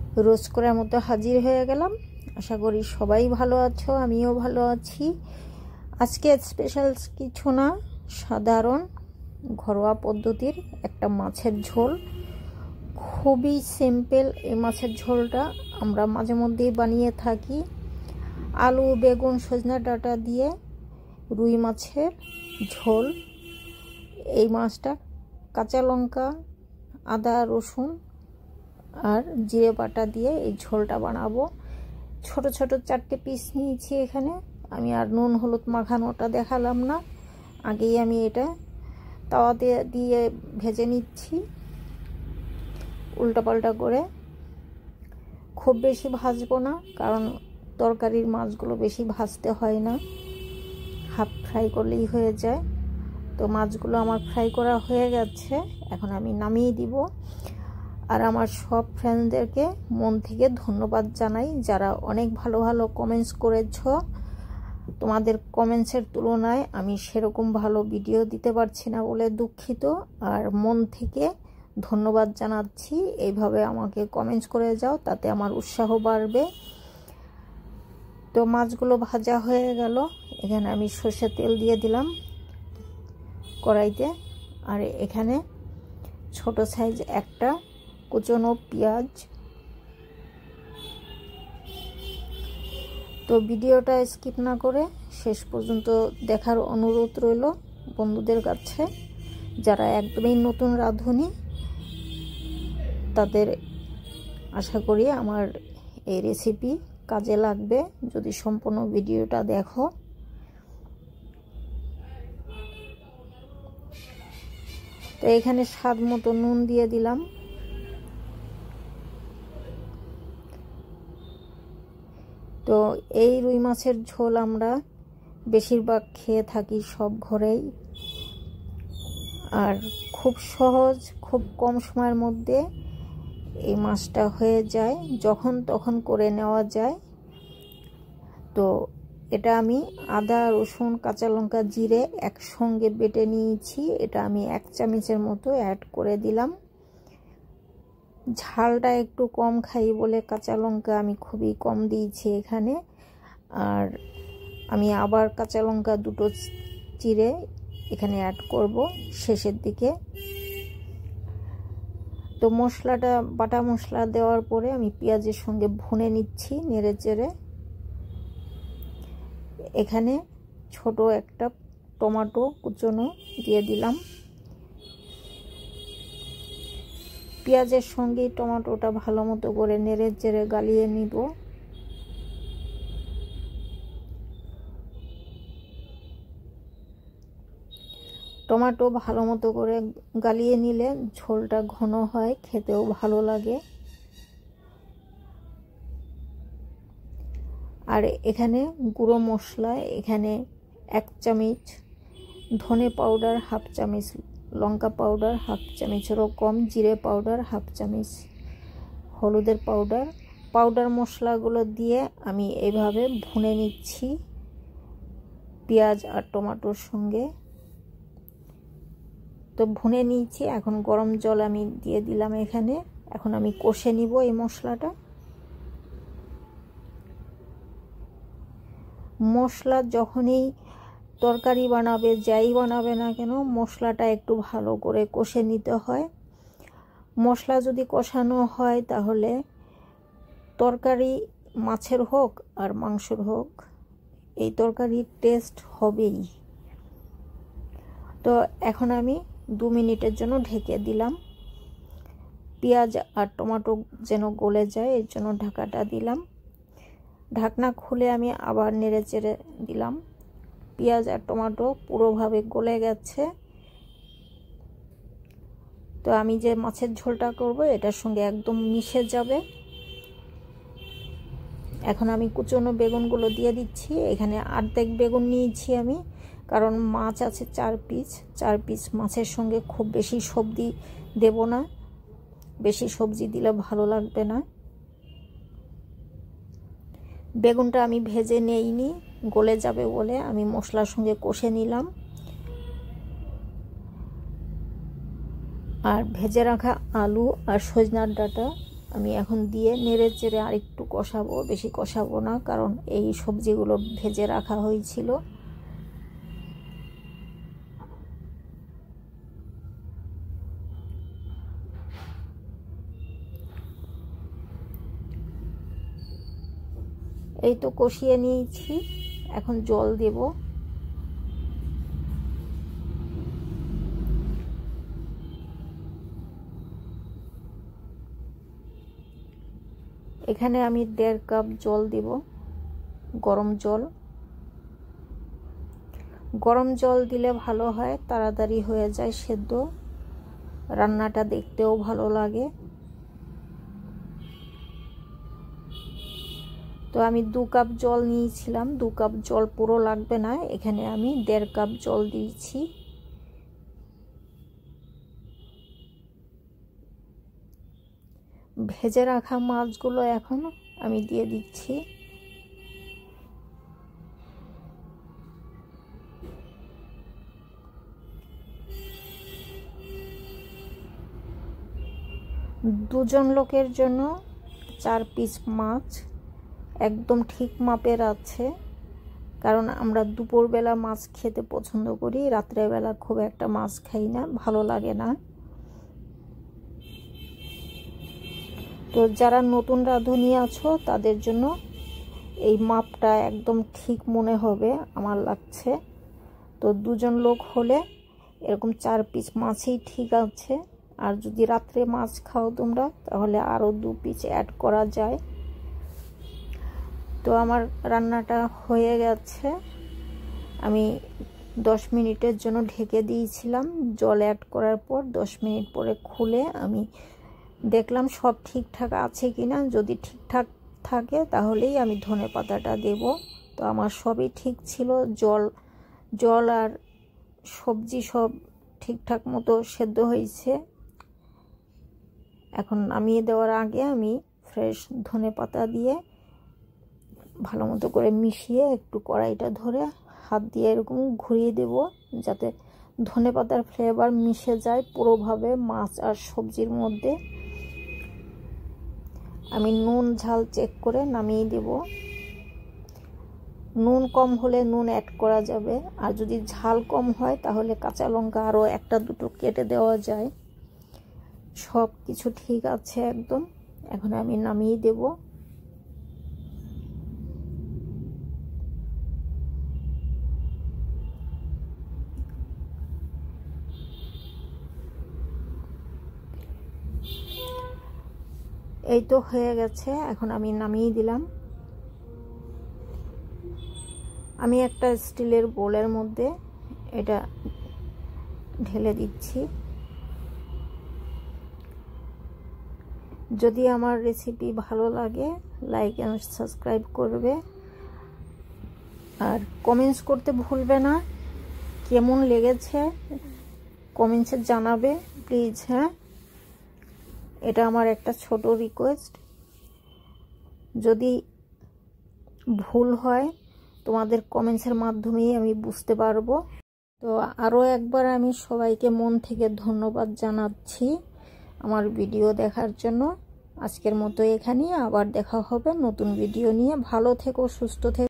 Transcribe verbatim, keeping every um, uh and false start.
রোজ করার মতো হাজির হয়ে গেলাম। আশা করি সবাই ভালো আছো, আমিও ভালো আছি। আজকে স্পেশাল কিছু না, সাধারণ ঘরোয়া পদ্ধতির একটা মাছের ঝোল। খুবই সিম্পল এই মাছের ঝোলটা আমরা মাঝে মধ্যেই বানিয়ে থাকি। আলু, বেগুন, সজনা ডাঁটা দিয়ে রুই মাছের ঝোল। এই মাছটা কাঁচা লঙ্কা, আদা, রসুন আর জিরে বাটা দিয়ে এই ঝোলটা বানাবো। ছোট ছোট চারটে পিস নিয়েছি এখানে। আমি আর নুন হলুদ মাখানোটা দেখালাম না, আগেই আমি এটা তাওয়াতে দিয়ে ভেজে নিচ্ছি উল্টাপাল্টা করে। খুব বেশি ভাজবো না, কারণ তরকারির মাছগুলো বেশি ভাজতে হয় না, হাফ ফ্রাই করলেই হয়ে যায়। তো মাছগুলো আমার ফ্রাই করা হয়ে গেছে, এখন আমি নামিয়ে দিব। আর আমার সব ফ্রেন্ডদেরকে মন থেকে ধন্যবাদ জানাই, যারা অনেক ভালো ভালো কমেন্টস করেছ। তোমাদের কমেন্টসের তুলনায় আমি সেরকম ভালো ভিডিও দিতে পারছি না বলে দুঃখিত। আর মন থেকে ধন্যবাদ জানাচ্ছি, এইভাবে আমাকে কমেন্টস করে যাও, তাতে আমার উৎসাহ বাড়বে। তো মাছগুলো ভাজা হয়ে গেল। এখানে আমি সরষের তেল দিয়ে দিলাম কড়াইতে। আর এখানে ছোট সাইজ একটা কুচনো পেঁয়াজ। তো ভিডিওটা স্কিপ না করে শেষ পর্যন্ত দেখার অনুরোধ রইল বন্ধুদের কাছে। যারা একদমই নতুন রাঁধুনি, তাদের আশা করি আমার এই রেসিপি কাজে লাগবে যদি সম্পূর্ণ ভিডিওটা দেখো। তো এখানে স্বাদ মতো নুন দিয়ে দিলাম। তো এই রুই মাছের ঝোল আমরা বেশিরভাগ খেয়ে থাকি সব ঘরেই, আর খুব সহজ, খুব কম সময়ের মধ্যে এই মাছটা হয়ে যায়, যখন তখন করে নেওয়া যায়। তো এটা আমি আদা, রসুন, কাঁচা লঙ্কা, জিরে একসঙ্গে বেটে নিয়েছি। এটা আমি এক চামচের মতো অ্যাড করে দিলাম। ঝালটা একটু কম খাই বলে কাঁচা লঙ্কা আমি খুবই কম দিয়েছি এখানে। আর আমি আবার কাঁচা লঙ্কা দুটো চিরে এখানে অ্যাড করব শেষের দিকে। তো মশলাটা, বাটা মশলা দেওয়ার পরে আমি পেঁয়াজের সঙ্গে ভুনে নিচ্ছি নেড়ে চেড়ে। এখানে ছোট একটা টমেটো কুচনো দিয়ে দিলাম। পেঁয়াজের সঙ্গে টমেটোটা ভালো মতো করে নেড়ে চেড়ে গালিয়ে নিব। টমেটো ভালো মতো করে গালিয়ে নিলে ঝোলটা ঘন হয়, খেতেও ভালো লাগে। আর এখানে গুঁড়ো মশলা, এখানে এক চামচ ধনে পাউডার, হাফ চামচ লঙ্কা পাউডার, হাফ চামচেরও কম জিরে পাউডার, হাফ চামচ হলুদের পাউডার। পাউডার মশলাগুলো দিয়ে আমি এইভাবে ভুনে নিচ্ছি পেঁয়াজ আর টমেটোর সঙ্গে। তো ভুনে নিয়েছি, এখন গরম জল আমি দিয়ে দিলাম এখানে। এখন আমি কষে নিব এই মশলাটা। মশলা যখনই তরকারি বানাবে, যাই বানাবে না কেন, মশলাটা একটু ভালো করে কষে নিতে হয়। মশলা যদি কষানো হয় তাহলে তরকারি মাছের হোক আর মাংসর হোক, এই তরকারির টেস্ট হবেই। তো এখন আমি দু মিনিটের জন্য ঢেকে দিলাম, পেঁয়াজ আর টমেটো যেন গলে যায়, এর জন্য ঢাকাটা দিলাম। ঢাকনা খুলে আমি আবার নেড়ে চেড়ে দিলাম। পেঁয়াজ আর টমেটো পুরোভাবে গলে গেছে। তো আমি যে মাছের ঝোলটা করব এটার সঙ্গে একদম মিশে যাবে। এখন আমি কুচনো বেগুনগুলো দিয়ে দিচ্ছি। এখানে অর্ধেক বেগুন নিয়েছি আমি, কারণ মাছ আছে চার পিস। চার পিস মাছের সঙ্গে খুব বেশি সবজি দেব না, বেশি সবজি দিলে ভালো লাগবে না। বেগুনটা আমি ভেজে নেইনি, গলে যাবে বলে আমি মশলার সঙ্গে কষে নিলাম। আর ভেজে রাখা আলু আর সজনার ডাঁটা আমি এখন দিয়ে নেড়ে চেড়ে আরেকটু কষাবো, বেশি কষাবো না, কারণ এই সবজিগুলো ভেজে রাখা হয়েছিল। এই তো কষিয়ে নিয়েছি, এখন জল দেব। এখানে আমি দেড় কাপ জল দেব, গরম জল। গরম জল দিলে ভালো হয়, তাড়াতাড়ি হয়ে যায় সেদ্ধ, রান্নাটা দেখতেও ভালো লাগে। তো আমি দু কাপ জল নিয়েছিলাম, দু কাপ জল পুরো লাগবে না, এখানে আমি দেড় কাপ জল দিয়েছি। ভেজে রাখা মাছগুলো এখন আমি দিয়ে দিচ্ছি। দুজন লোকের জন্য চার পিস মাছ একদম ঠিক মাপের আছে, কারণ আমরা দুপুরবেলা মাছ খেতে পছন্দ করি, রাত্রেবেলা খুব একটা মাছ খাই না, ভালো লাগে না। তো যারা নতুন রাঁধুনি আছো তাদের জন্য এই মাপটা একদম ঠিক মনে হবে আমার লাগছে। তো দুজন লোক হলে এরকম চার পিস মাছই ঠিক আছে, আর যদি রাত্রে মাছ খাও তোমরা তাহলে আরও দু পিস অ্যাড করা যায়। তো আমার রান্নাটা হয়ে গেছে, আমি দশ মিনিটের জন্য ঢেকে দিয়েছিলাম। জল অ্যাড করার পর দশ মিনিট পরে খুলে আমি দেখলাম সব ঠিকঠাক আছে কিনা। যদি ঠিকঠাক থাকে তাহলেই আমি ধনে পাতাটা দেব। তো আমার সবই ঠিক ছিল, জল জল আর সবজি সব ঠিকঠাক মতো সেদ্ধ হয়েছে। এখন নামিয়ে দেওয়ার আগে আমি ফ্রেশ ধনে পাতা দিয়ে ভালো মতো করে মিশিয়ে একটু কড়াইটা ধরে হাত দিয়ে এরকম ঘুরিয়ে দেব, যাতে ধনে পাতার ফ্লেভার মিশে যায় পুরোভাবে মাছ আর সবজির মধ্যে। আমি নুন ঝাল চেক করে নামিয়ে দেব। নুন কম হলে নুন অ্যাড করা যাবে, আর যদি ঝাল কম হয় তাহলে কাঁচা লঙ্কা আরও একটা দুটো কেটে দেওয়া যায়। সব কিছু ঠিক আছে একদম। এখন আমি নামিয়ে দেব। এই তো হয়ে গেছে, এখন আমি নামিয়ে দিলাম। আমি একটা স্টিলের বোলের মধ্যে এটা ঢেলে দিচ্ছি। যদি আমার রেসিপি ভালো লাগে লাইক এন্ড সাবস্ক্রাইব করবে, আর কমেন্টস করতে ভুলবে না। কেমন লেগেছে কমেন্টসে জানাবে প্লিজ। হ্যাঁ, এটা আমার একটা ছোট রিকোয়েস্ট। যদি ভুল হয় তোমাদের কমেন্টসের মাধ্যমেই আমি বুঝতে পারবো। তো আরও একবার আমি সবাইকে মন থেকে ধন্যবাদ জানাচ্ছি আমার ভিডিও দেখার জন্য। আজকের মতো এখানেই, আবার দেখা হবে নতুন ভিডিও নিয়ে। ভালো থেকো, সুস্থ থেকো।